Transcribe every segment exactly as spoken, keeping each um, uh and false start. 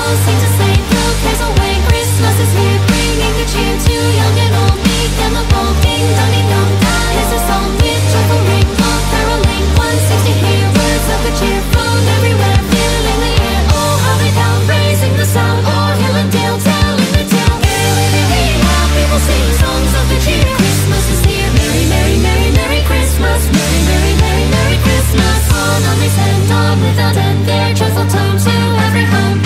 all sing to say throw cares away. Christmas is here, bringing the cheer to young and old, meek and the bold. Ding dong ding dong, that is the song with joyful ring, all caroling. one sixty here, words of good cheer flown everywhere, filling the air. Oh, how they down, raising the sound, o'er hill and dale, telling the tale. How people sing songs of good cheer. Christmas is here, merry, merry, merry, merry Christmas, merry, merry, merry, merry Christmas. On on they send on without end their joyful tone to every home.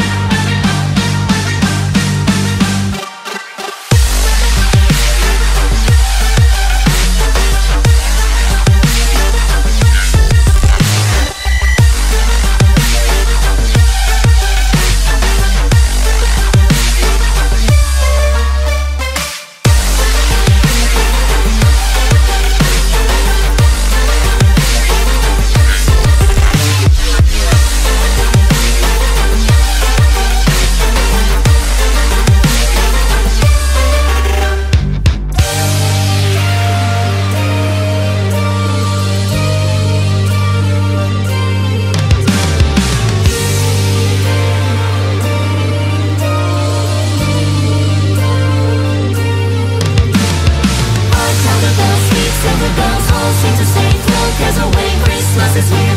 Bells, all sing to say, throw cares away. Christmas is here.